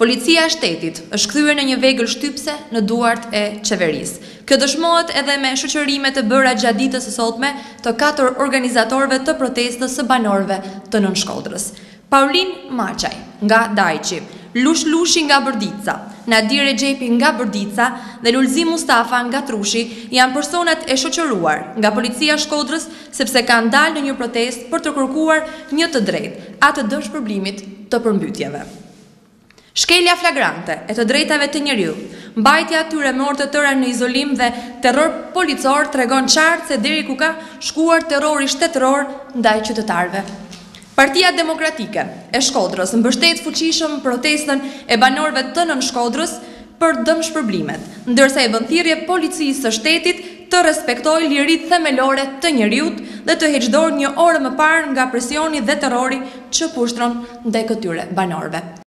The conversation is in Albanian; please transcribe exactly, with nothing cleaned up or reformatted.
Policia e shtetit është kthyer në një vegël shtypse në duart e qeverisë. Kjo dëshmohet edhe me shoqërime të bëra gjatë ditës së sotme të katër organizatorëve të protestës së banorëve të Nënshkodrës. Paulin Maqaj nga Dajqi, Lush Lushi nga Bërdica, Nadir Rexhepi nga Bërdica dhe Lulzi Mustafa nga Trushi janë personat e shoqëruar nga Policia e Shkodrës sepse kanë dalë në një protestë për të kërkuar një të drejtë, atë dëshpërblimit të përmbytjeve. Shkelja flagrante e të drejtave të njeriut, mbajtja atyre me orë të tëra në izolim dhe terror policor tregon qartë se deri ku ka shkuar terrori shtetëror ndaj qytetarëve. Partia Demokratike e Shkodrës mbështet fuqishëm protestën e banorëve të Nënshkodrës për dëmshpërblimet, ndërsa e bën thirrje policisë së shtetit të respektojë liritë themelore të njeriut dhe të heqë dorë një orë më parë nga presioni dhe terrori që pushtron ndaj këtyre banorëve.